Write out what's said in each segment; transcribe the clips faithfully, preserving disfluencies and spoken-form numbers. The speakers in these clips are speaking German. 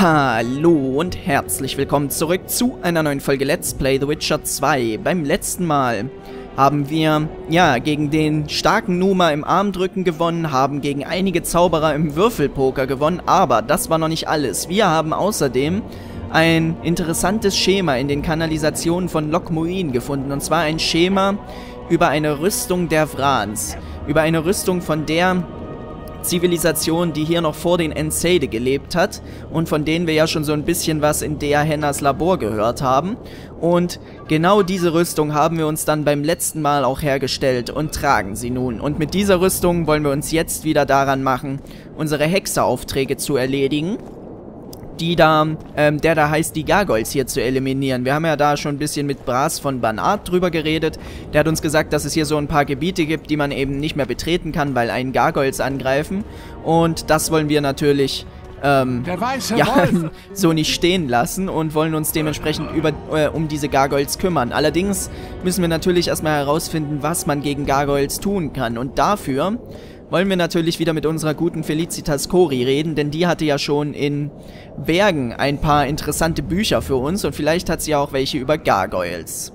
Hallo und herzlich willkommen zurück zu einer neuen Folge Let's Play The Witcher zwei. Beim letzten Mal haben wir, ja, gegen den starken Numa im Armdrücken gewonnen, haben gegen einige Zauberer im Würfelpoker gewonnen, aber das war noch nicht alles. Wir haben außerdem ein interessantes Schema in den Kanalisationen von Loc Muinne gefunden, und zwar ein Schema über eine Rüstung der Vrans, über eine Rüstung von der Zivilisation, die hier noch vor den Enseide gelebt hat und von denen wir ja schon so ein bisschen was in Dea Hennas Labor gehört haben. Und genau diese Rüstung haben wir uns dann beim letzten Mal auch hergestellt und tragen sie nun. Und mit dieser Rüstung wollen wir uns jetzt wieder daran machen, unsere Hexeraufträge zu erledigen, die da, ähm, der da heißt, die Gargoyles hier zu eliminieren. Wir haben ja da schon ein bisschen mit Bras von Banat drüber geredet. Der hat uns gesagt, dass es hier so ein paar Gebiete gibt, die man eben nicht mehr betreten kann, weil einen Gargoyles angreifen. Und das wollen wir natürlich ähm, ja, so nicht stehen lassen und wollen uns dementsprechend über, äh, um diese Gargoyles kümmern. Allerdings müssen wir natürlich erstmal herausfinden, was man gegen Gargoyles tun kann. Und dafür wollen wir natürlich wieder mit unserer guten Felicitas Cori reden, denn die hatte ja schon in Bergen ein paar interessante Bücher für uns und vielleicht hat sie auch welche über Gargoyles.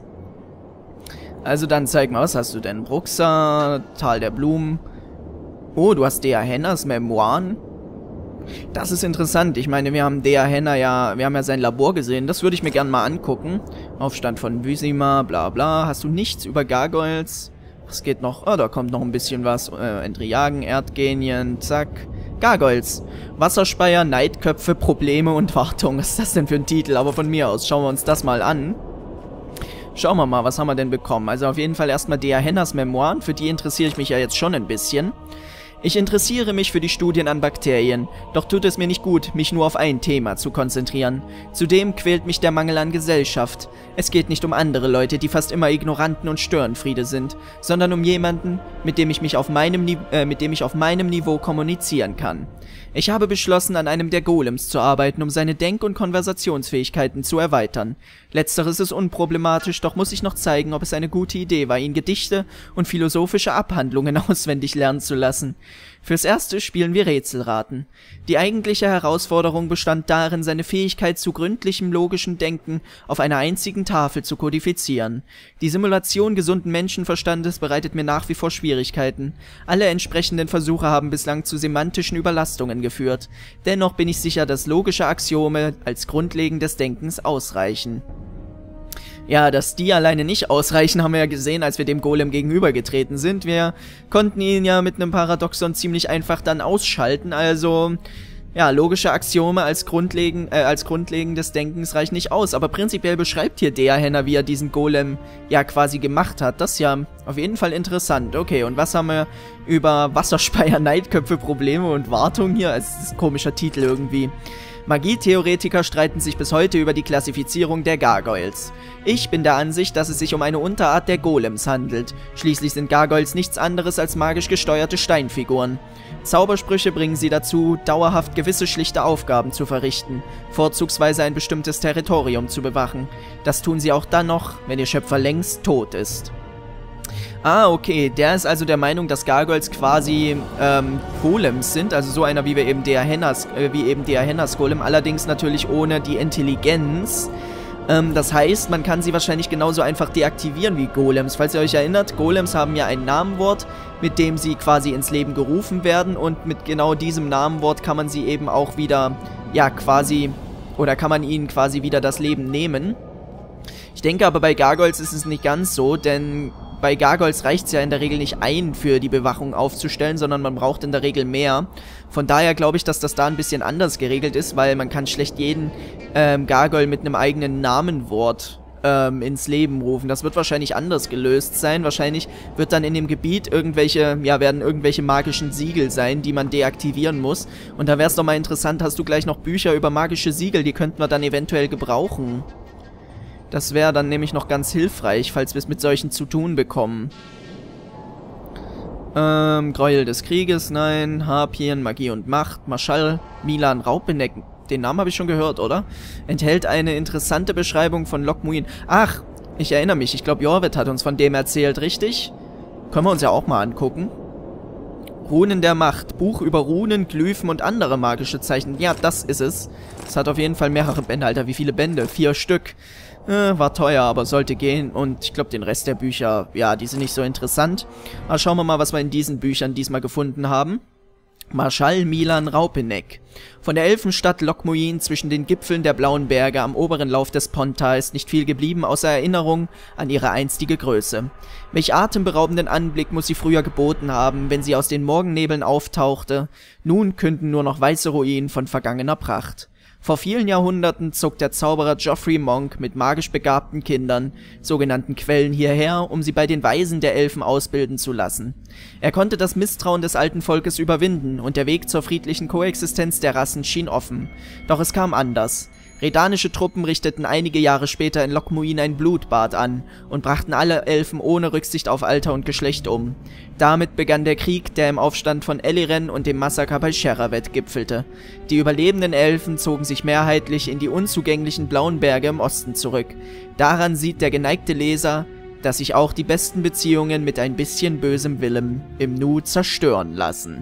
Also dann zeig mal, was hast du denn? Bruxa, Tal der Blumen. Oh, du hast Dea Hennas Memoiren. Das ist interessant. Ich meine, wir haben Dea Henna ja, wir haben ja sein Labor gesehen. Das würde ich mir gerne mal angucken. Aufstand von Vizima, bla bla. Hast du nichts über Gargoyles? Es geht noch, oh, da kommt noch ein bisschen was. Äh, Endriagen, Erdgenien, zack. Gargoyles. Wasserspeier, Neidköpfe, Probleme und Wartung. Was ist das denn für ein Titel? Aber von mir aus, schauen wir uns das mal an. Schauen wir mal, was haben wir denn bekommen? Also auf jeden Fall erstmal Dea Hennas Memoiren. Für die interessiere ich mich ja jetzt schon ein bisschen. Ich interessiere mich für die Studien an Bakterien, doch tut es mir nicht gut, mich nur auf ein Thema zu konzentrieren. Zudem quält mich der Mangel an Gesellschaft. Es geht nicht um andere Leute, die fast immer Ignoranten und Störenfriede sind, sondern um jemanden, mit dem ich mich auf meinem, Ni äh, mit dem ich auf meinem Niveau kommunizieren kann. Ich habe beschlossen, an einem der Golems zu arbeiten, um seine Denk- und Konversationsfähigkeiten zu erweitern. Letzteres ist unproblematisch, doch muss ich noch zeigen, ob es eine gute Idee war, ihn Gedichte und philosophische Abhandlungen auswendig lernen zu lassen. Fürs Erste spielen wir Rätselraten. Die eigentliche Herausforderung bestand darin, seine Fähigkeit zu gründlichem logischen Denken auf einer einzigen Tafel zu kodifizieren. Die Simulation gesunden Menschenverstandes bereitet mir nach wie vor Schwierigkeiten. Alle entsprechenden Versuche haben bislang zu semantischen Überlastungen geführt. Dennoch bin ich sicher, dass logische Axiome als Grundlegung des Denkens ausreichen. Ja, dass die alleine nicht ausreichen, haben wir ja gesehen, als wir dem Golem gegenübergetreten sind. Wir konnten ihn ja mit einem Paradoxon ziemlich einfach dann ausschalten, also ja, logische Axiome als Grundlegen, äh, als Grundlegen des Denkens reichen nicht aus. Aber prinzipiell beschreibt hier Dea Henna, wie er diesen Golem ja quasi gemacht hat. Das ist ja auf jeden Fall interessant. Okay, und was haben wir über Wasserspeier, Neidköpfe, Probleme und Wartung hier? Das ist ein komischer Titel irgendwie. Magietheoretiker streiten sich bis heute über die Klassifizierung der Gargoyles. Ich bin der Ansicht, dass es sich um eine Unterart der Golems handelt. Schließlich sind Gargoyles nichts anderes als magisch gesteuerte Steinfiguren. Zaubersprüche bringen sie dazu, dauerhaft gewisse schlichte Aufgaben zu verrichten, vorzugsweise ein bestimmtes Territorium zu bewachen. Das tun sie auch dann noch, wenn ihr Schöpfer längst tot ist. Ah, okay, der ist also der Meinung, dass Gargoyles quasi ähm, Golems sind, also so einer wie wir eben Dea Hennas, äh, wie eben Dea Hennas Golem, allerdings natürlich ohne die Intelligenz. Ähm, das heißt, man kann sie wahrscheinlich genauso einfach deaktivieren wie Golems. Falls ihr euch erinnert, Golems haben ja ein Namenwort, mit dem sie quasi ins Leben gerufen werden, und mit genau diesem Namenwort kann man sie eben auch wieder, ja, quasi, oder kann man ihnen quasi wieder das Leben nehmen. Ich denke aber, bei Gargoyles ist es nicht ganz so, denn bei Gargoyles reicht es ja in der Regel nicht, ein für die Bewachung aufzustellen, sondern man braucht in der Regel mehr. Von daher glaube ich, dass das da ein bisschen anders geregelt ist, weil man kann schlecht jeden ähm, Gargoyle mit einem eigenen Namenwort ähm, ins Leben rufen. Das wird wahrscheinlich anders gelöst sein. Wahrscheinlich wird dann in dem Gebiet irgendwelche, ja, werden irgendwelche magischen Siegel sein, die man deaktivieren muss. Und da wäre es doch mal interessant, hast du gleich noch Bücher über magische Siegel, die könnten wir dann eventuell gebrauchen. Das wäre dann nämlich noch ganz hilfreich, falls wir es mit solchen zu tun bekommen. Ähm, Gräuel des Krieges, nein. Harpien, Magie und Macht, Marschall, Milan Raupeneck. Den Namen habe ich schon gehört, oder? Enthält eine interessante Beschreibung von Loc Muinne. Ach, ich erinnere mich. Ich glaube, Jorvet hat uns von dem erzählt, richtig? Können wir uns ja auch mal angucken. Runen der Macht. Buch über Runen, Glyphen und andere magische Zeichen. Ja, das ist es. Es hat auf jeden Fall mehrere Bände. Alter, wie viele Bände? Vier Stück. Äh, war teuer, aber sollte gehen. Und ich glaube, den Rest der Bücher, ja, die sind nicht so interessant. Aber schauen wir mal, was wir in diesen Büchern diesmal gefunden haben. Marschall Milan Raupeneck. Von der Elfenstadt Lokmuin zwischen den Gipfeln der Blauen Berge am oberen Lauf des Ponta ist nicht viel geblieben, außer Erinnerung an ihre einstige Größe. Welch atemberaubenden Anblick muss sie früher geboten haben, wenn sie aus den Morgennebeln auftauchte. Nun künden nur noch weiße Ruinen von vergangener Pracht. Vor vielen Jahrhunderten zog der Zauberer Geoffrey Monk mit magisch begabten Kindern, sogenannten Quellen, hierher, um sie bei den Weisen der Elfen ausbilden zu lassen. Er konnte das Misstrauen des alten Volkes überwinden, und der Weg zur friedlichen Koexistenz der Rassen schien offen. Doch es kam anders. Redanische Truppen richteten einige Jahre später in Lokmuin ein Blutbad an und brachten alle Elfen ohne Rücksicht auf Alter und Geschlecht um. Damit begann der Krieg, der im Aufstand von Eliren und dem Massaker bei Sheravet gipfelte. Die überlebenden Elfen zogen sich mehrheitlich in die unzugänglichen Blauen Berge im Osten zurück. Daran sieht der geneigte Leser, dass sich auch die besten Beziehungen mit ein bisschen bösem Willen im Nu zerstören lassen.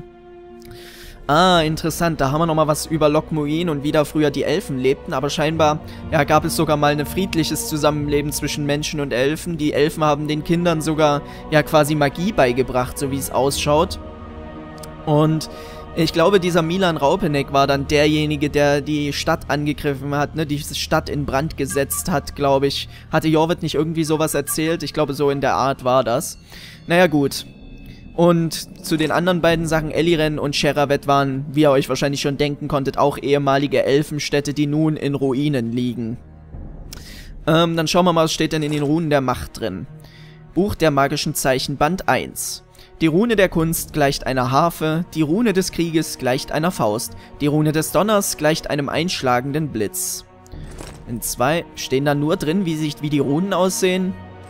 Ah, interessant, da haben wir nochmal was über Lokmuin und wie da früher die Elfen lebten, aber scheinbar, ja, gab es sogar mal ein friedliches Zusammenleben zwischen Menschen und Elfen. Die Elfen haben den Kindern sogar, ja, quasi Magie beigebracht, so wie es ausschaut. Und ich glaube, dieser Milan Raupeneck war dann derjenige, der die Stadt angegriffen hat, ne, die Stadt in Brand gesetzt hat, glaube ich. Hatte Jorvit nicht irgendwie sowas erzählt? Ich glaube, so in der Art war das. Naja, gut. Und zu den anderen beiden Sachen, Eliren und Sheravet waren, wie ihr euch wahrscheinlich schon denken konntet, auch ehemalige Elfenstädte, die nun in Ruinen liegen. Ähm, dann schauen wir mal, was steht denn in den Runen der Macht drin. Buch der magischen Zeichen, Band eins. Die Rune der Kunst gleicht einer Harfe, die Rune des Krieges gleicht einer Faust, die Rune des Donners gleicht einem einschlagenden Blitz. In zwei stehen da nur drin, wie, sich, wie die Runen aussehen.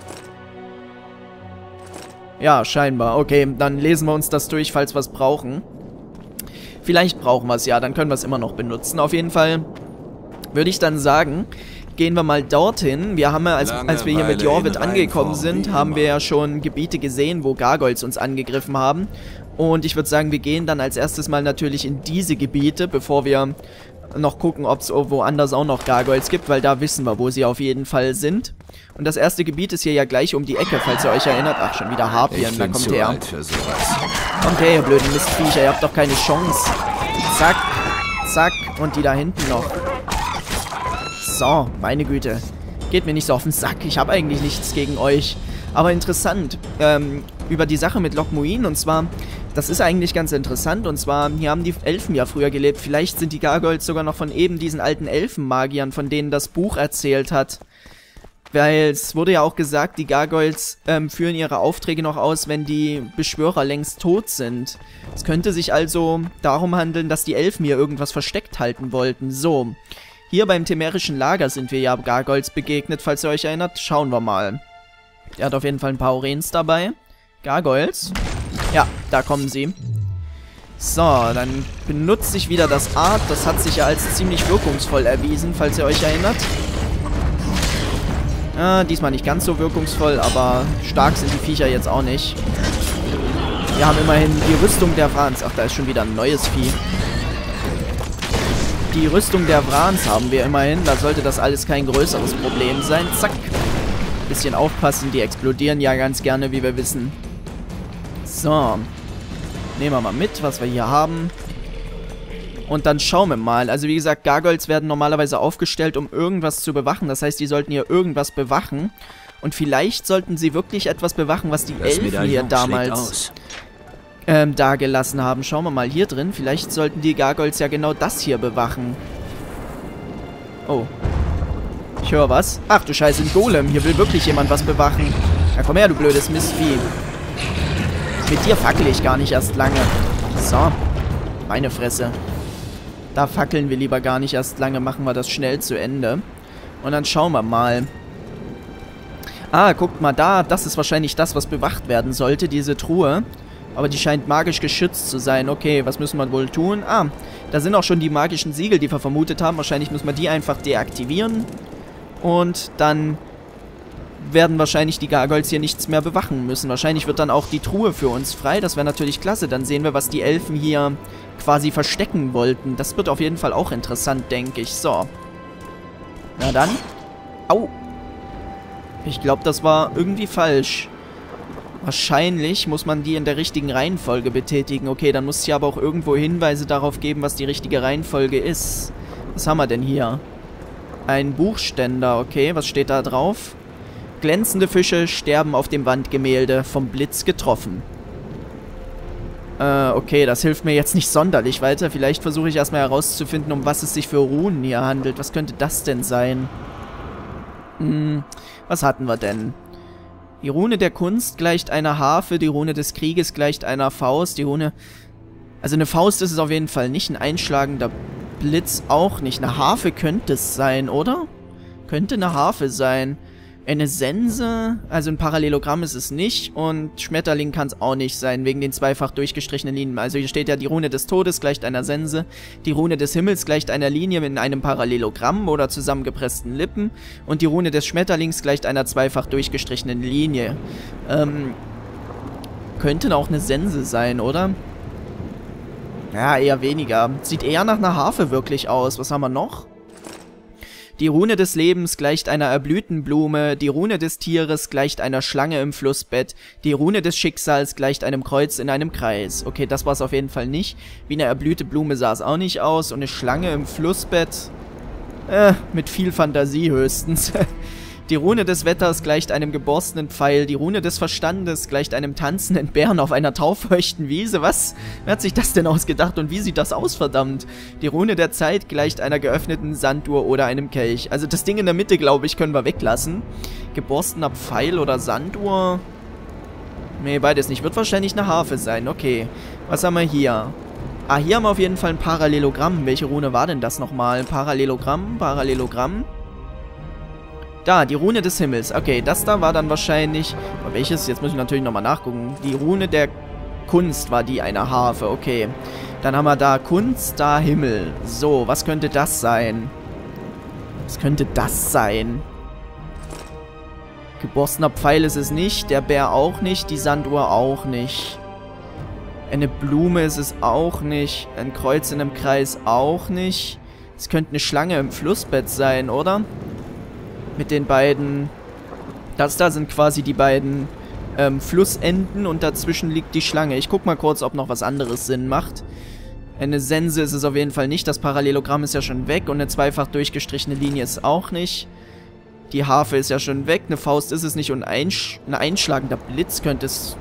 Ja, scheinbar. Okay, dann lesen wir uns das durch, falls wir es brauchen. Vielleicht brauchen wir es ja, dann können wir es immer noch benutzen. Auf jeden Fall würde ich dann sagen, gehen wir mal dorthin. Wir haben ja, als, als wir hier mit Jorvit angekommen sind, haben wir ja schon Gebiete gesehen, wo Gargoyles uns angegriffen haben. Und ich würde sagen, wir gehen dann als erstes mal natürlich in diese Gebiete, bevor wir noch gucken, ob es woanders auch noch Gargoyles gibt, weil da wissen wir, wo sie auf jeden Fall sind. Und das erste Gebiet ist hier ja gleich um die Ecke, falls ihr euch erinnert. Ach, schon wieder Harpien, da kommt her. Kommt her, ihr blöden Mistviecher, ihr habt doch keine Chance. Zack, zack, und die da hinten noch. So, meine Güte. Geht mir nicht so auf den Sack, ich habe eigentlich nichts gegen euch. Aber interessant, ähm, über die Sache mit Lokmuin, und zwar, das ist eigentlich ganz interessant, und zwar, hier haben die Elfen ja früher gelebt. Vielleicht sind die Gargoyles sogar noch von eben diesen alten Elfenmagiern, von denen das Buch erzählt hat. Weil es wurde ja auch gesagt, die Gargoyles ähm, führen ihre Aufträge noch aus, wenn die Beschwörer längst tot sind. Es könnte sich also darum handeln, dass die Elfen hier irgendwas versteckt halten wollten. So, hier beim temerischen Lager sind wir ja Gargoyles begegnet, falls ihr euch erinnert. Schauen wir mal. Er hat auf jeden Fall ein paar Aurens dabei. Gargoyles. Ja, da kommen sie. So, dann benutze ich wieder das Art. Das hat sich ja als ziemlich wirkungsvoll erwiesen, falls ihr euch erinnert. Ja, diesmal nicht ganz so wirkungsvoll, aber stark sind die Viecher jetzt auch nicht. Wir haben immerhin die Rüstung der Vrans. Ach, da ist schon wieder ein neues Vieh. Die Rüstung der Vrans haben wir immerhin. Da sollte das alles kein größeres Problem sein. Zack. Bisschen aufpassen, die explodieren ja ganz gerne, wie wir wissen. So. Nehmen wir mal mit, was wir hier haben. Und dann schauen wir mal. Also wie gesagt, Gargoyles werden normalerweise aufgestellt, um irgendwas zu bewachen. Das heißt, die sollten hier irgendwas bewachen. Und vielleicht sollten sie wirklich etwas bewachen, was die das Elfen hier damals ähm, dagelassen haben. Schauen wir mal hier drin. Vielleicht sollten die Gargoyles ja genau das hier bewachen. Oh. Ich höre was. Ach du Scheiße, ein Golem. Hier will wirklich jemand was bewachen. Ja, komm her, du blödes Mistvieh. Mit dir fackel ich gar nicht erst lange. So. Meine Fresse. Da fackeln wir lieber gar nicht erst lange. Machen wir das schnell zu Ende. Und dann schauen wir mal. Ah, guckt mal da. Das ist wahrscheinlich das, was bewacht werden sollte. Diese Truhe. Aber die scheint magisch geschützt zu sein. Okay, was müssen wir wohl tun? Ah, da sind auch schon die magischen Siegel, die wir vermutet haben. Wahrscheinlich müssen wir die einfach deaktivieren. Und dann werden wahrscheinlich die Gargoyles hier nichts mehr bewachen müssen. Wahrscheinlich wird dann auch die Truhe für uns frei. Das wäre natürlich klasse. Dann sehen wir, was die Elfen hier quasi verstecken wollten. Das wird auf jeden Fall auch interessant, denke ich. So. Na dann. Au. Ich glaube, das war irgendwie falsch. Wahrscheinlich muss man die in der richtigen Reihenfolge betätigen. Okay, dann muss es hier aber auch irgendwo Hinweise darauf geben, was die richtige Reihenfolge ist. Was haben wir denn hier? Ein Buchständer, okay. Was steht da drauf? Glänzende Fische sterben auf dem Wandgemälde, vom Blitz getroffen. Äh, okay, das hilft mir jetzt nicht sonderlich weiter. Vielleicht versuche ich erstmal herauszufinden, um was es sich für Runen hier handelt. Was könnte das denn sein? Hm, was hatten wir denn? Die Rune der Kunst gleicht einer Harfe, die Rune des Krieges gleicht einer Faust, die Rune... Also eine Faust ist es auf jeden Fall nicht, ein einschlagender Blitz auch nicht. Eine Harfe könnte es sein, oder? Könnte eine Harfe sein. Eine Sense, also ein Parallelogramm ist es nicht und Schmetterling kann es auch nicht sein, wegen den zweifach durchgestrichenen Linien. Also hier steht ja, die Rune des Todes gleicht einer Sense, die Rune des Himmels gleicht einer Linie in einem Parallelogramm oder zusammengepressten Lippen und die Rune des Schmetterlings gleicht einer zweifach durchgestrichenen Linie. Ähm, könnte auch eine Sense sein, oder? Ja, eher weniger. Sieht eher nach einer Harfe wirklich aus. Was haben wir noch? Die Rune des Lebens gleicht einer erblühten Blume, die Rune des Tieres gleicht einer Schlange im Flussbett, die Rune des Schicksals gleicht einem Kreuz in einem Kreis. Okay, das war es auf jeden Fall nicht. Wie eine erblühte Blume sah es auch nicht aus. Und eine Schlange im Flussbett? Äh, mit viel Fantasie höchstens. Die Rune des Wetters gleicht einem geborstenen Pfeil, die Rune des Verstandes gleicht einem tanzenden Bären auf einer taufeuchten Wiese. Was? Wer hat sich das denn ausgedacht und wie sieht das aus, verdammt? Die Rune der Zeit gleicht einer geöffneten Sanduhr oder einem Kelch. Also das Ding in der Mitte, glaube ich, können wir weglassen. Geborstener Pfeil oder Sanduhr? Nee, beides nicht. Wird wahrscheinlich eine Harfe sein. Okay. Was haben wir hier? Ah, hier haben wir auf jeden Fall ein Parallelogramm. Welche Rune war denn das nochmal? Parallelogramm, Parallelogramm. Da, die Rune des Himmels. Okay, das da war dann wahrscheinlich... Welches? Jetzt muss ich natürlich nochmal nachgucken. Die Rune der Kunst war die einer Harfe. Okay. Dann haben wir da Kunst, da Himmel. So, was könnte das sein? Was könnte das sein? Geborstener Pfeil ist es nicht. Der Bär auch nicht. Die Sanduhr auch nicht. Eine Blume ist es auch nicht. Ein Kreuz in einem Kreis auch nicht. Es könnte eine Schlange im Flussbett sein, oder? Mit den beiden... Das da sind quasi die beiden ähm, Flussenden und dazwischen liegt die Schlange. Ich guck mal kurz, ob noch was anderes Sinn macht. Eine Sense ist es auf jeden Fall nicht. Das Parallelogramm ist ja schon weg und eine zweifach durchgestrichene Linie ist auch nicht. Die Harfe ist ja schon weg. Eine Faust ist es nicht und ein, ein einschlagender Blitz könnte es...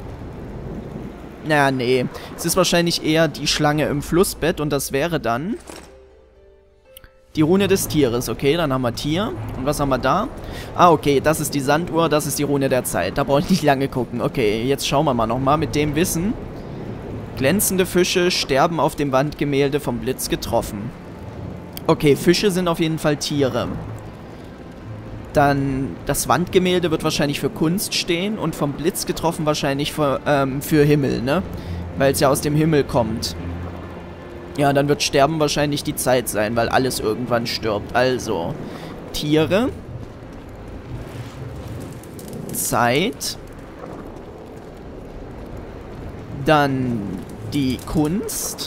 Naja, nee. Es ist wahrscheinlich eher die Schlange im Flussbett und das wäre dann... Die Rune des Tieres, okay, dann haben wir Tier. Und was haben wir da? Ah, okay, das ist die Sanduhr, das ist die Rune der Zeit. Da brauche ich nicht lange gucken. Okay, jetzt schauen wir mal nochmal mit dem Wissen. Glänzende Fische sterben auf dem Wandgemälde vom Blitz getroffen. Okay, Fische sind auf jeden Fall Tiere. Dann, das Wandgemälde wird wahrscheinlich für Kunst stehen und vom Blitz getroffen wahrscheinlich für, ähm, für Himmel, ne? Weil es ja aus dem Himmel kommt. Ja, dann wird Sterben wahrscheinlich die Zeit sein, weil alles irgendwann stirbt. Also, Tiere. Zeit. Dann die Kunst.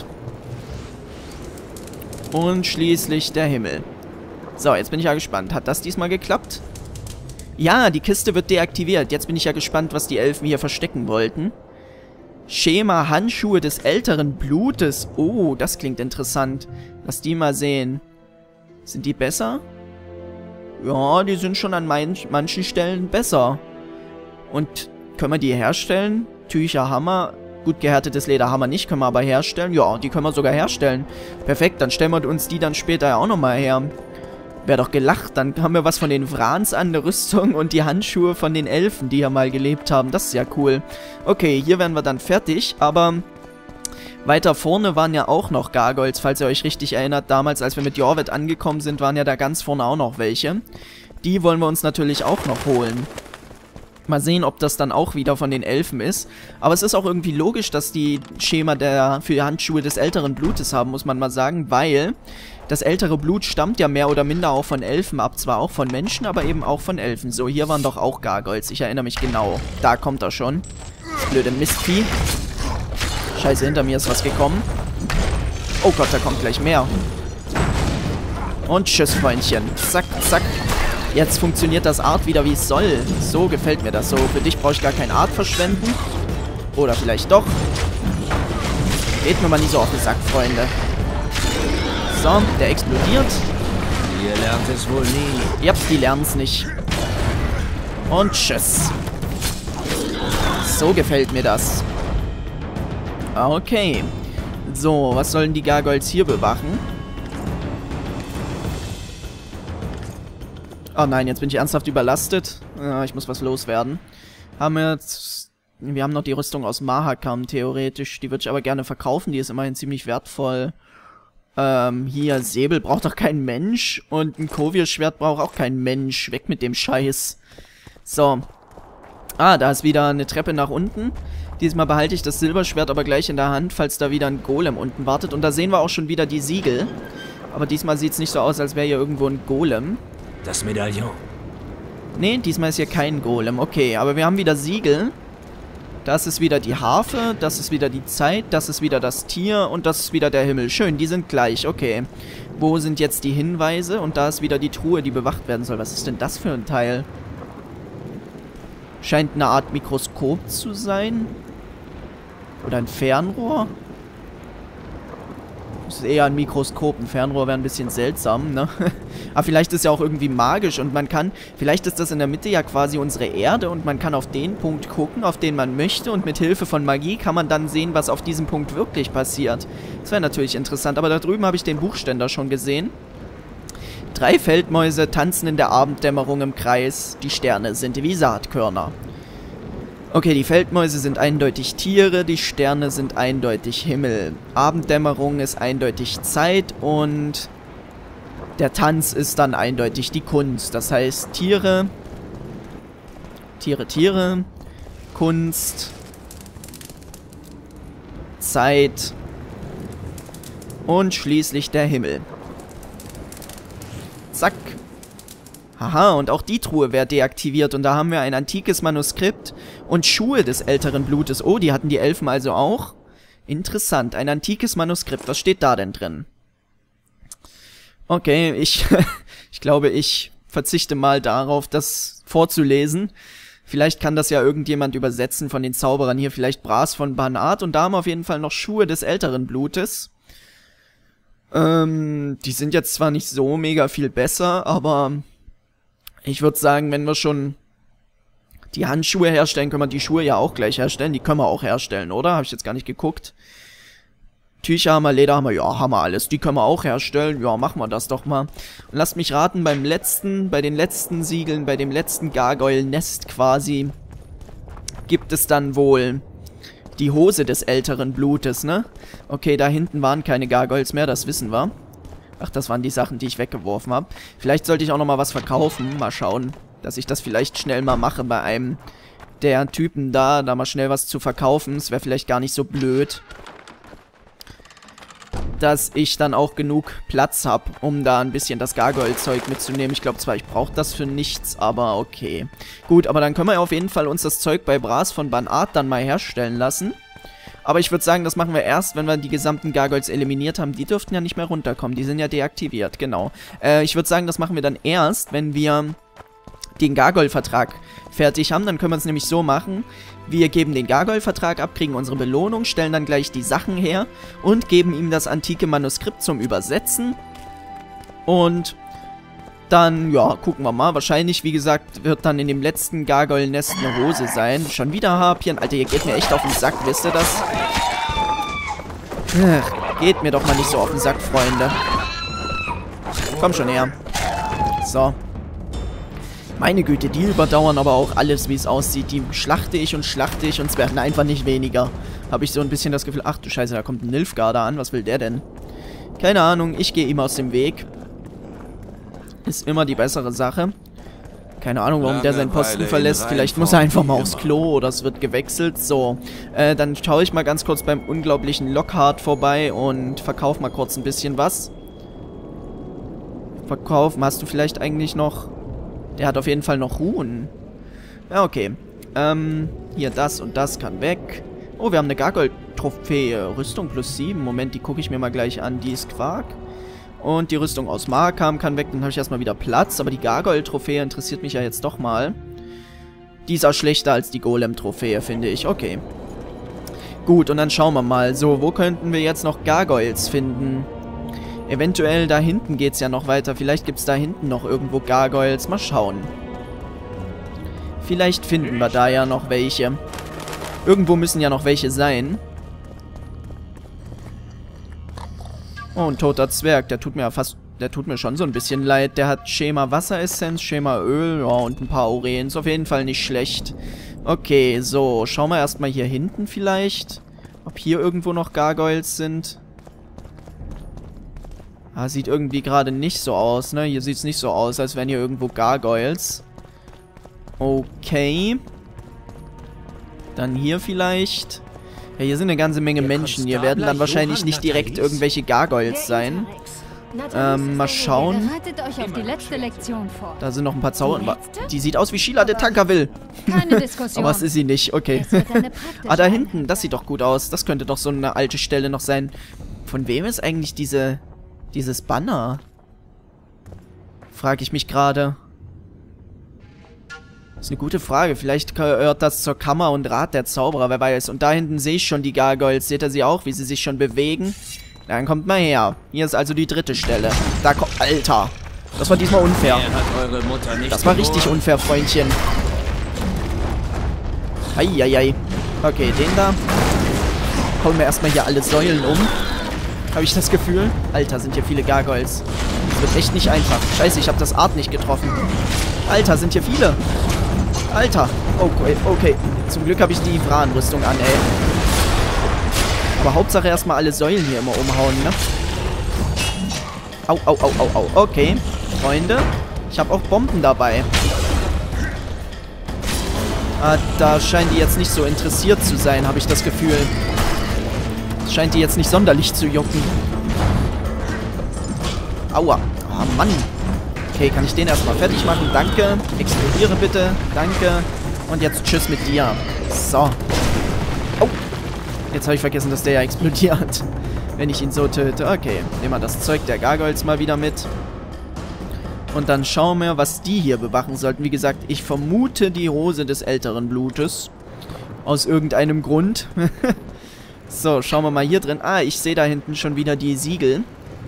Und schließlich der Himmel. So, jetzt bin ich ja gespannt. Hat das diesmal geklappt? Ja, die Kiste wird deaktiviert. Jetzt bin ich ja gespannt, was die Elfen hier verstecken wollten. Schema Handschuhe des älteren Blutes. Oh, das klingt interessant. Lass die mal sehen. Sind die besser? Ja, die sind schon an manch, manchen Stellen besser. Und können wir die herstellen? Tücher haben wir. Gut gehärtetes Leder haben wir nicht, können wir aber herstellen. Ja, die können wir sogar herstellen. Perfekt, dann stellen wir uns die dann später ja auch nochmal her. Wäre doch gelacht, dann haben wir was von den Vrans an der Rüstung und die Handschuhe von den Elfen, die ja mal gelebt haben. Das ist ja cool. Okay, hier wären wir dann fertig, aber weiter vorne waren ja auch noch Gargoyles, falls ihr euch richtig erinnert. Damals, als wir mit Jorved angekommen sind, waren ja da ganz vorne auch noch welche. Die wollen wir uns natürlich auch noch holen. Mal sehen, ob das dann auch wieder von den Elfen ist. Aber es ist auch irgendwie logisch, dass die Schema der für die Handschuhe des älteren Blutes haben, muss man mal sagen, weil das ältere Blut stammt ja mehr oder minder auch von Elfen ab. Zwar auch von Menschen, aber eben auch von Elfen. So, hier waren doch auch Gargoyles. Ich erinnere mich genau. Da kommt er schon. Das blöde Mistvieh. Scheiße, hinter mir ist was gekommen. Oh Gott, da kommt gleich mehr. Und tschüss, Freundchen. Zack, zack. Jetzt funktioniert das Art wieder, wie es soll. So gefällt mir das so. Für dich brauche ich gar kein Art verschwenden. Oder vielleicht doch. Geht mir mal nicht so auf den Sack, Freunde. So, der explodiert. Ihr lernt es wohl nie. Ja, die lernen es nicht. Und tschüss. So gefällt mir das. Okay. So, was sollen die Gargoyles hier bewachen? Oh nein, jetzt bin ich ernsthaft überlastet. Ja, ich muss was loswerden. Haben wir jetzt... Wir haben noch die Rüstung aus Mahakam, theoretisch. Die würde ich aber gerne verkaufen. Die ist immerhin ziemlich wertvoll. Ähm, hier, Säbel braucht doch kein Mensch. Und ein Kovir-Schwert braucht auch kein Mensch. Weg mit dem Scheiß. So. Ah, da ist wieder eine Treppe nach unten. Diesmal behalte ich das Silberschwert aber gleich in der Hand, falls da wieder ein Golem unten wartet. Und da sehen wir auch schon wieder die Siegel. Aber diesmal sieht es nicht so aus, als wäre hier irgendwo ein Golem. Das Medaillon. Nee, diesmal ist hier kein Golem. Okay, aber wir haben wieder Siegel. Das ist wieder die Harfe, das ist wieder die Zeit, das ist wieder das Tier und das ist wieder der Himmel. Schön, die sind gleich, okay. Wo sind jetzt die Hinweise? Und da ist wieder die Truhe, die bewacht werden soll. Was ist denn das für ein Teil? Scheint eine Art Mikroskop zu sein. Oder ein Fernrohr? Das ist eher ein Mikroskop. Ein Fernrohr wäre ein bisschen seltsam, ne? Aber vielleicht ist ja auch irgendwie magisch und man kann... Vielleicht ist das in der Mitte ja quasi unsere Erde und man kann auf den Punkt gucken, auf den man möchte und mit Hilfe von Magie kann man dann sehen, was auf diesem Punkt wirklich passiert. Das wäre natürlich interessant, aber da drüben habe ich den Buchständer schon gesehen. Drei Feldmäuse tanzen in der Abenddämmerung im Kreis. Die Sterne sind wie Saatkörner. Okay, die Feldmäuse sind eindeutig Tiere, die Sterne sind eindeutig Himmel. Abenddämmerung ist eindeutig Zeit und der Tanz ist dann eindeutig die Kunst. Das heißt Tiere, Tiere, Tiere, Kunst, Zeit und schließlich der Himmel. Zack. Haha, und auch die Truhe wird deaktiviert und da haben wir ein antikes Manuskript und Schuhe des älteren Blutes. Oh, die hatten die Elfen also auch? Interessant, ein antikes Manuskript. Was steht da denn drin? Okay, ich, ich glaube, ich verzichte mal darauf, das vorzulesen. Vielleicht kann das ja irgendjemand übersetzen von den Zauberern hier, vielleicht Bras von Banat. Und da haben wir auf jeden Fall noch Schuhe des älteren Blutes. Ähm, die sind jetzt zwar nicht so mega viel besser, aber... Ich würde sagen, wenn wir schon die Handschuhe herstellen, können wir die Schuhe ja auch gleich herstellen. Die können wir auch herstellen, oder? Habe ich jetzt gar nicht geguckt. Tücher haben wir, Leder haben wir, ja, haben wir alles. Die können wir auch herstellen. Ja, machen wir das doch mal. Und lasst mich raten, beim letzten, bei den letzten Siegeln, bei dem letzten Gargoyle-Nest quasi, gibt es dann wohl die Hose des älteren Blutes, ne? Okay, da hinten waren keine Gargoyles mehr, das wissen wir. Ach, das waren die Sachen, die ich weggeworfen habe. Vielleicht sollte ich auch noch mal was verkaufen. Mal schauen, dass ich das vielleicht schnell mal mache bei einem der Typen da. Da mal schnell was zu verkaufen. Es wäre vielleicht gar nicht so blöd, dass ich dann auch genug Platz habe, um da ein bisschen das Gargoyle-Zeug mitzunehmen. Ich glaube zwar, ich brauche das für nichts, aber okay. Gut, aber dann können wir ja auf jeden Fall uns das Zeug bei Bras von Banat dann mal herstellen lassen. Aber ich würde sagen, das machen wir erst, wenn wir die gesamten Gargoyles eliminiert haben. Die dürften ja nicht mehr runterkommen. Die sind ja deaktiviert, genau. Äh, ich würde sagen, das machen wir dann erst, wenn wir den Gargoyle-Vertrag fertig haben. Dann können wir es nämlich so machen. Wir geben den Gargoyle-Vertrag ab, kriegen unsere Belohnung, stellen dann gleich die Sachen her und geben ihm das antike Manuskript zum Übersetzen. Und dann, ja, gucken wir mal. Wahrscheinlich, wie gesagt, wird dann in dem letzten Gargoyle-Nest eine Hose sein. Schon wieder Harpien. Alter, ihr geht mir echt auf den Sack, wisst ihr das? Ach, geht mir doch mal nicht so auf den Sack, Freunde. Komm schon her. So. Meine Güte, die überdauern aber auch alles, wie es aussieht. Die schlachte ich und schlachte ich und es werden einfach nicht weniger. Habe ich so ein bisschen das Gefühl, ach du Scheiße, da kommt ein Nilfgaarder an. Was will der denn? Keine Ahnung, ich gehe ihm aus dem Weg. Ist immer die bessere Sache. Keine Ahnung, warum der seinen Posten verlässt. Vielleicht muss er einfach mal aufs Klo oder es wird gewechselt. So, äh, dann schaue ich mal ganz kurz beim unglaublichen Lockhart vorbei und verkaufe mal kurz ein bisschen was. Verkaufen, hast du vielleicht eigentlich noch... Der hat auf jeden Fall noch Ruhen. Ja, okay. Ähm, hier das und das kann weg. Oh, wir haben eine Gargoyle-Trophäe. Rüstung plus sieben. Moment, die gucke ich mir mal gleich an. Die ist Quark. Und die Rüstung aus Markham kann weg. Dann habe ich erstmal wieder Platz. Aber die Gargoyle-Trophäe interessiert mich ja jetzt doch mal. Die ist auch schlechter als die Golem-Trophäe, finde ich. Okay. Gut, und dann schauen wir mal. So, wo könnten wir jetzt noch Gargoyles finden? Eventuell da hinten geht es ja noch weiter. Vielleicht gibt es da hinten noch irgendwo Gargoyles. Mal schauen. Vielleicht finden wir da ja noch welche. Irgendwo müssen ja noch welche sein. Oh, ein toter Zwerg. Der tut mir ja fast... Der tut mir schon so ein bisschen leid. Der hat Schema Wasseressenz, Schema Öl, ja, und ein paar Aureen. Ist auf jeden Fall nicht schlecht. Okay, so. Schauen wir erstmal hier hinten vielleicht. Ob hier irgendwo noch Gargoyles sind. Ah, sieht irgendwie gerade nicht so aus, ne? Hier sieht es nicht so aus, als wären hier irgendwo Gargoyles. Okay. Dann hier vielleicht. Ja, hier sind eine ganze Menge Menschen. Hier werden dann wahrscheinlich nicht direkt irgendwelche Gargoyles sein. Ähm, mal schauen. Da sind noch ein paar Zauber. Die sieht aus wie Sheila de Tankerville. Aber das ist sie nicht. Okay. Ah, da hinten. Das sieht doch gut aus. Das könnte doch so eine alte Stelle noch sein. Von wem ist eigentlich diese... Dieses Banner? Frage ich mich gerade. Das ist eine gute Frage. Vielleicht gehört das zur Kammer und Rat der Zauberer, wer weiß. Und da hinten sehe ich schon die Gargoyles. Seht ihr sie auch, wie sie sich schon bewegen? Dann kommt mal her. Hier ist also die dritte Stelle. Da kommt... Alter! Das war diesmal unfair. Das war richtig unfair, Freundchen. Eieiei. Okay, den da. Hauen wir erstmal hier alle Säulen um. Habe ich das Gefühl? Alter, sind hier viele Gargoyles. Das wird echt nicht einfach. Scheiße, ich habe das Art nicht getroffen. Alter, sind hier viele. Alter. Okay, okay. Zum Glück habe ich die Vran-Rüstung an, ey. Aber Hauptsache erstmal alle Säulen hier immer umhauen, ne? Au, au, au, au, au. Okay. Freunde, ich habe auch Bomben dabei. Ah, da scheinen die jetzt nicht so interessiert zu sein, habe ich das Gefühl. Das scheint die jetzt nicht sonderlich zu jucken. Aua. Ah, Mann. Okay, kann ich den erstmal fertig machen? Danke. Explodiere bitte. Danke. Und jetzt tschüss mit dir. So. Oh. Jetzt habe ich vergessen, dass der ja explodiert. Wenn ich ihn so töte. Okay. Nehmen wir das Zeug der Gargoyles mal wieder mit. Und dann schauen wir, was die hier bewachen sollten. Wie gesagt, ich vermute die Hose des älteren Blutes. Aus irgendeinem Grund. So, schauen wir mal hier drin. Ah, ich sehe da hinten schon wieder die Siegel.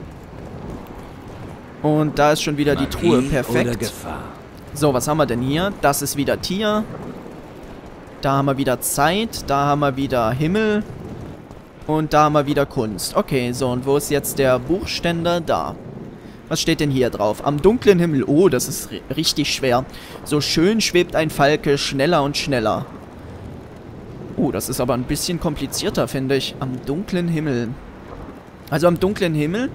Und da ist schon wieder die Truhe. Perfekt. So, was haben wir denn hier? Das ist wieder Tier. Da haben wir wieder Zeit. Da haben wir wieder Himmel. Und da haben wir wieder Kunst. Okay, so, und wo ist jetzt der Buchständer? Da. Was steht denn hier drauf? Am dunklen Himmel. Oh, das ist richtig schwer. So schön schwebt ein Falke schneller und schneller. Oh, das ist aber ein bisschen komplizierter, finde ich. Am dunklen Himmel. Also am dunklen Himmel.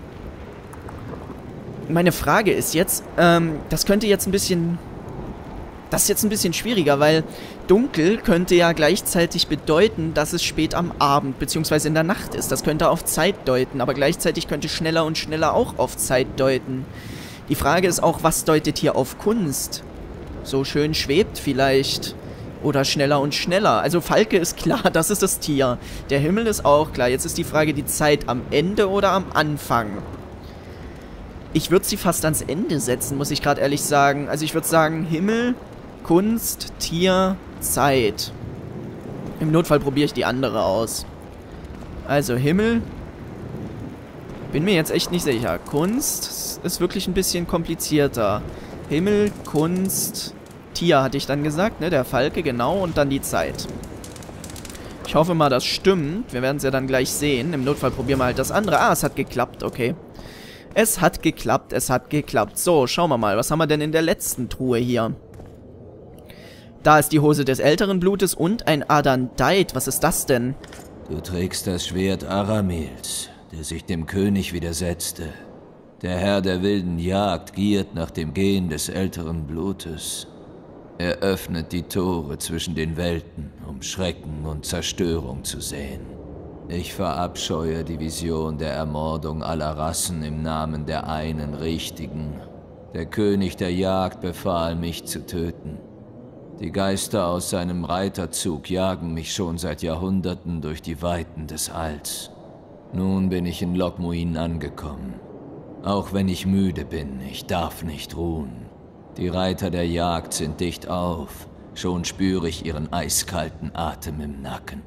Meine Frage ist jetzt, ähm, das könnte jetzt ein bisschen... Das ist jetzt ein bisschen schwieriger, weil dunkel könnte ja gleichzeitig bedeuten, dass es spät am Abend bzw. in der Nacht ist. Das könnte auf Zeit deuten, aber gleichzeitig könnte schneller und schneller auch auf Zeit deuten. Die Frage ist auch, was deutet hier auf Kunst? So schön schwebt vielleicht... Oder schneller und schneller. Also Falke ist klar, das ist das Tier. Der Himmel ist auch klar. Jetzt ist die Frage, die Zeit am Ende oder am Anfang? Ich würde sie fast ans Ende setzen, muss ich gerade ehrlich sagen. Also ich würde sagen Himmel, Kunst, Tier, Zeit. Im Notfall probiere ich die andere aus. Also Himmel. Bin mir jetzt echt nicht sicher. Kunst ist wirklich ein bisschen komplizierter. Himmel, Kunst... Tier hatte ich dann gesagt, ne? Der Falke, genau. Und dann die Zeit. Ich hoffe mal, das stimmt. Wir werden es ja dann gleich sehen. Im Notfall probieren wir halt das andere. Ah, es hat geklappt, okay. Es hat geklappt, es hat geklappt. So, schauen wir mal. Was haben wir denn in der letzten Truhe hier? Da ist die Hose des älteren Blutes und ein Adandait. Was ist das denn? Du trägst das Schwert Aramils, der sich dem König widersetzte. Der Herr der wilden Jagd giert nach dem Gen des älteren Blutes. Er öffnet die Tore zwischen den Welten, um Schrecken und Zerstörung zu sehen. Ich verabscheue die Vision der Ermordung aller Rassen im Namen der einen Richtigen. Der König der Jagd befahl, mich zu töten. Die Geister aus seinem Reiterzug jagen mich schon seit Jahrhunderten durch die Weiten des Alls. Nun bin ich in Loc Muinne angekommen. Auch wenn ich müde bin, ich darf nicht ruhen. Die Reiter der Jagd sind dicht auf. Schon spüre ich ihren eiskalten Atem im Nacken.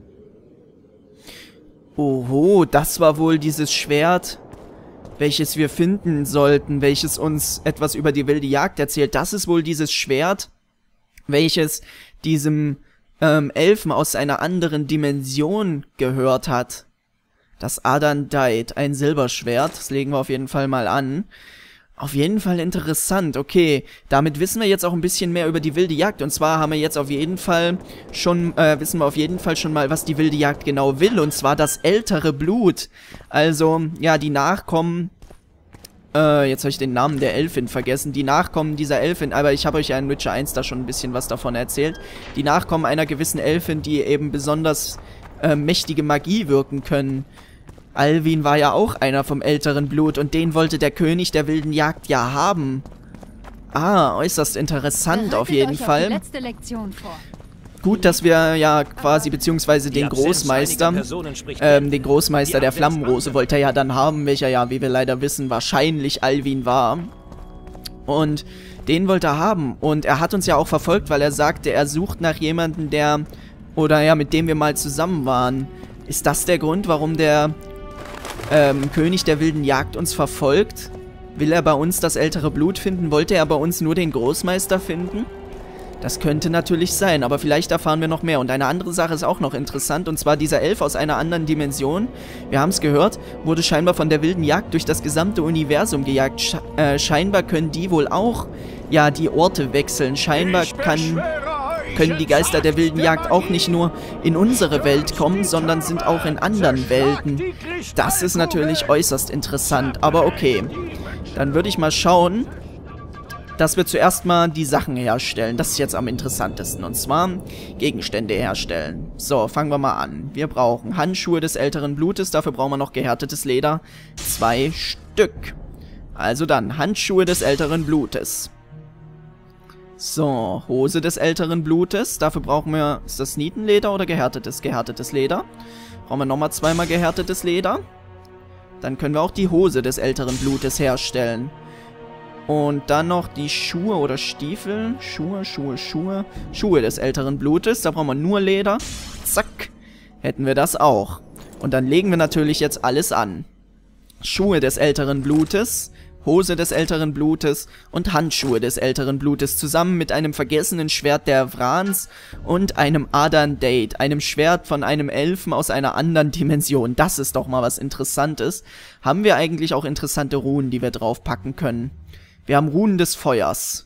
Oho, das war wohl dieses Schwert, welches wir finden sollten, welches uns etwas über die wilde Jagd erzählt. Das ist wohl dieses Schwert, welches diesem ähm, Elfen aus einer anderen Dimension gehört hat. Das Adandite, ein Silberschwert, das legen wir auf jeden Fall mal an. Auf jeden Fall interessant, okay. Damit wissen wir jetzt auch ein bisschen mehr über die wilde Jagd. Und zwar haben wir jetzt auf jeden Fall schon, äh, wissen wir auf jeden Fall schon mal, was die wilde Jagd genau will. Und zwar das ältere Blut. Also, ja, die Nachkommen, äh, jetzt habe ich den Namen der Elfin vergessen. Die Nachkommen dieser Elfin, aber ich habe euch ja in Witcher eins da schon ein bisschen was davon erzählt. Die Nachkommen einer gewissen Elfin, die eben besonders äh, mächtige Magie wirken können. Alvin war ja auch einer vom älteren Blut und den wollte der König der wilden Jagd ja haben. Ah, äußerst interessant auf jeden Fall. Die letzte Lektion vor. Gut, dass wir ja quasi, beziehungsweise den Großmeister, ähm, den Großmeister der Flammenrose wollte er ja dann haben, welcher ja, wie wir leider wissen, wahrscheinlich Alvin war. Und den wollte er haben. Und er hat uns ja auch verfolgt, weil er sagte, er sucht nach jemandem, der, oder ja, mit dem wir mal zusammen waren. Ist das der Grund, warum der Ähm, König der wilden Jagd uns verfolgt? Will er bei uns das ältere Blut finden? Wollte er bei uns nur den Großmeister finden? Das könnte natürlich sein, aber vielleicht erfahren wir noch mehr. Und eine andere Sache ist auch noch interessant, und zwar dieser Elf aus einer anderen Dimension, wir haben es gehört, wurde scheinbar von der wilden Jagd durch das gesamte Universum gejagt. Sche äh, scheinbar können die wohl auch, ja, die Orte wechseln. Scheinbar kann... können die Geister der wilden Jagd auch nicht nur in unsere Welt kommen, sondern sind auch in anderen Welten. Das ist natürlich äußerst interessant, aber okay. Dann würde ich mal schauen, dass wir zuerst mal die Sachen herstellen. Das ist jetzt am interessantesten, und zwar Gegenstände herstellen. So, fangen wir mal an. Wir brauchen Handschuhe des älteren Blutes, dafür brauchen wir noch gehärtetes Leder. Zwei Stück. Also dann, Handschuhe des älteren Blutes. So, Hose des älteren Blutes. Dafür brauchen wir, ist das Nietenleder oder gehärtetes? Gehärtetes Leder. Brauchen wir nochmal zweimal gehärtetes Leder. Dann können wir auch die Hose des älteren Blutes herstellen. Und dann noch die Schuhe oder Stiefel. Schuhe, Schuhe, Schuhe. Schuhe des älteren Blutes. Da brauchen wir nur Leder. Zack. Hätten wir das auch. Und dann legen wir natürlich jetzt alles an. Schuhe des älteren Blutes. Hose des älteren Blutes und Handschuhe des älteren Blutes zusammen mit einem vergessenen Schwert der Vrans und einem Adandite, einem Schwert von einem Elfen aus einer anderen Dimension. Das ist doch mal was Interessantes. Haben wir eigentlich auch interessante Runen, die wir draufpacken können? Wir haben Runen des Feuers.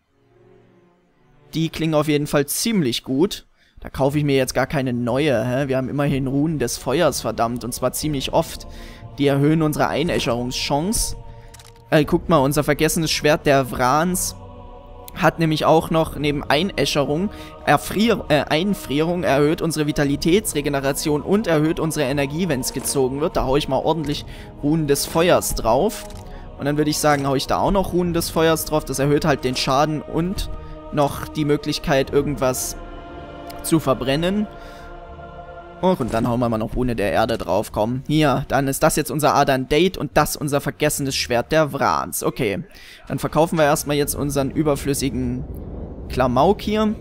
Die klingen auf jeden Fall ziemlich gut. Da kaufe ich mir jetzt gar keine neue, hä? Wir haben immerhin Runen des Feuers, verdammt, und zwar ziemlich oft. Die erhöhen unsere Einäscherungschance. Äh, guckt mal, unser vergessenes Schwert der Vrans hat nämlich auch noch neben Einäscherung, Erfrier äh, Einfrierung, erhöht unsere Vitalitätsregeneration und erhöht unsere Energie, wenn es gezogen wird. Da haue ich mal ordentlich Runen des Feuers drauf. Und dann würde ich sagen, haue ich da auch noch Runen des Feuers drauf. Das erhöht halt den Schaden und noch die Möglichkeit, irgendwas zu verbrennen. Oh, und dann hauen wir mal noch Rune der Erde drauf, komm. Hier, dann ist das jetzt unser Adandite und das unser vergessenes Schwert der Vrans. Okay, dann verkaufen wir erstmal jetzt unseren überflüssigen Klamauk hier.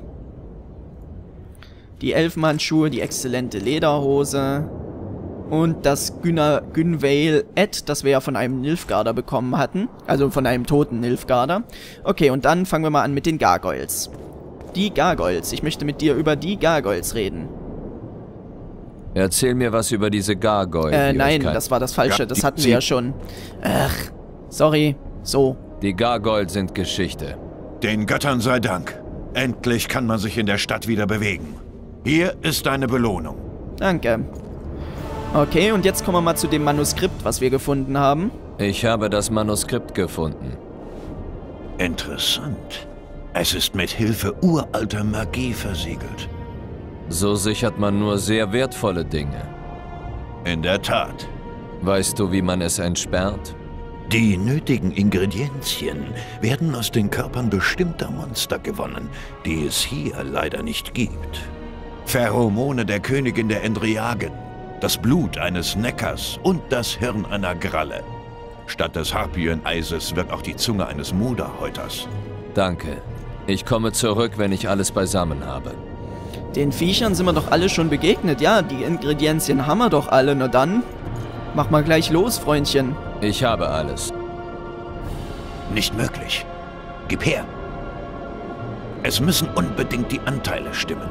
Die Elfenhandschuhe, die exzellente Lederhose und das Günveil Ed, das wir ja von einem Nilfgaarder bekommen hatten. Also von einem toten Nilfgaarder. Okay, und dann fangen wir mal an mit den Gargoyles. Die Gargoyles. Ich möchte mit dir über die Gargoyles reden. Erzähl mir was über diese Gargoyle. Äh, nein, das war das Falsche. Das hatten wir ja schon. Ach, sorry. So. Die Gargoyle sind Geschichte. Den Göttern sei Dank. Endlich kann man sich in der Stadt wieder bewegen. Hier ist deine Belohnung. Danke. Okay, und jetzt kommen wir mal zu dem Manuskript, was wir gefunden haben. Ich habe das Manuskript gefunden. Interessant. Es ist mit Hilfe uralter Magie versiegelt. So sichert man nur sehr wertvolle Dinge. In der Tat. Weißt du, wie man es entsperrt? Die nötigen Ingredienzien werden aus den Körpern bestimmter Monster gewonnen, die es hier leider nicht gibt. Pheromone der Königin der Endriagen, das Blut eines Neckars und das Hirn einer Gralle. Statt des Harpyeneises wird auch die Zunge eines Moderhäuters. Danke. Ich komme zurück, wenn ich alles beisammen habe. Den Viechern sind wir doch alle schon begegnet. Ja, die Ingredienzien haben wir doch alle. Na dann, mach mal gleich los, Freundchen. Ich habe alles. Nicht möglich. Gib her. Es müssen unbedingt die Anteile stimmen.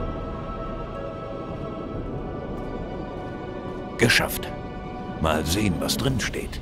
Geschafft. Mal sehen, was drin steht.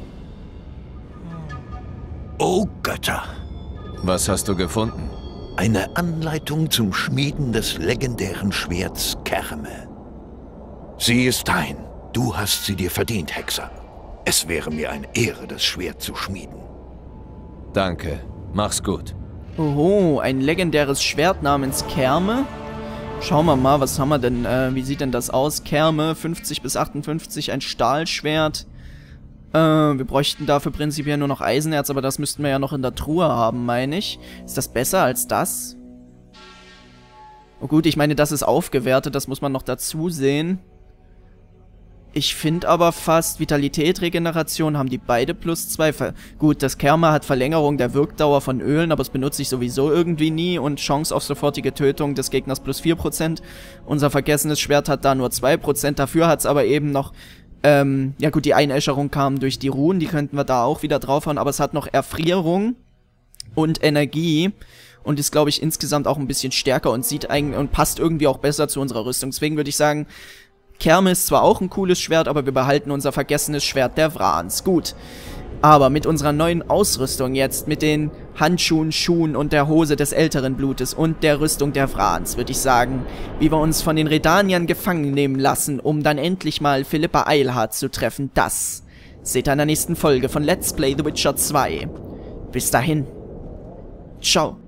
Oh Götter! Was hast du gefunden? Eine Anleitung zum Schmieden des legendären Schwerts Kerme. Sie ist dein. Du hast sie dir verdient, Hexer. Es wäre mir eine Ehre, das Schwert zu schmieden. Danke. Mach's gut. Oho, ein legendäres Schwert namens Kerme. Schauen wir mal, was haben wir denn? Äh, wie sieht denn das aus? Kerme, fünfzig bis achtundfünfzig, ein Stahlschwert. Äh, wir bräuchten dafür prinzipiell nur noch Eisenerz, aber das müssten wir ja noch in der Truhe haben, meine ich. Ist das besser als das? Oh gut, ich meine, das ist aufgewertet, das muss man noch dazu sehen. Ich finde aber fast Vitalität, Regeneration haben die beide plus zwei. Gut, das Kerme hat Verlängerung der Wirkdauer von Ölen, aber das benutze ich sowieso irgendwie nie. Und Chance auf sofortige Tötung des Gegners plus vier Prozent. Unser vergessenes Schwert hat da nur zwei Prozent. Dafür hat es aber eben noch... Ähm, ja gut, die Einäscherung kam durch die Runen, die könnten wir da auch wieder draufhauen. Aber es hat noch Erfrierung und Energie. Und ist, glaube ich, insgesamt auch ein bisschen stärker und sieht eigentlich und passt irgendwie auch besser zu unserer Rüstung. Deswegen würde ich sagen... Kerme ist zwar auch ein cooles Schwert, aber wir behalten unser vergessenes Schwert der Vrans. Gut. Aber mit unserer neuen Ausrüstung jetzt, mit den Handschuhen, Schuhen und der Hose des älteren Blutes und der Rüstung der Vrans, würde ich sagen, wie wir uns von den Redaniern gefangen nehmen lassen, um dann endlich mal Philippa Eilhart zu treffen, das seht ihr in der nächsten Folge von Let's Play The Witcher zwei. Bis dahin. Ciao.